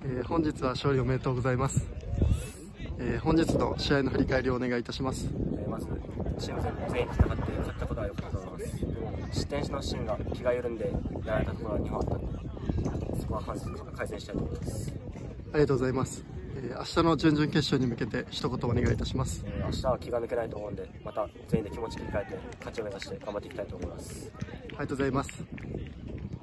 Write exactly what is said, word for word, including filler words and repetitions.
えー、本日は勝利おめでとうございます。えー、本日の試合の振り返りをお願いいたします。 えー、まずチーム全員戦って勝ったことは良かったと思います。でも失点のシーンが気が緩んでやられたところがにほんあったので、そこは反省改善したいと思います。 ありがとうございます。えー、明日の準々決勝に向けて一言お願いいたします。 えー、明日は気が抜けないと思うんで、また全員で気持ち切り替えて勝ちを目指して頑張っていきたいと思います。 ありがとうございます。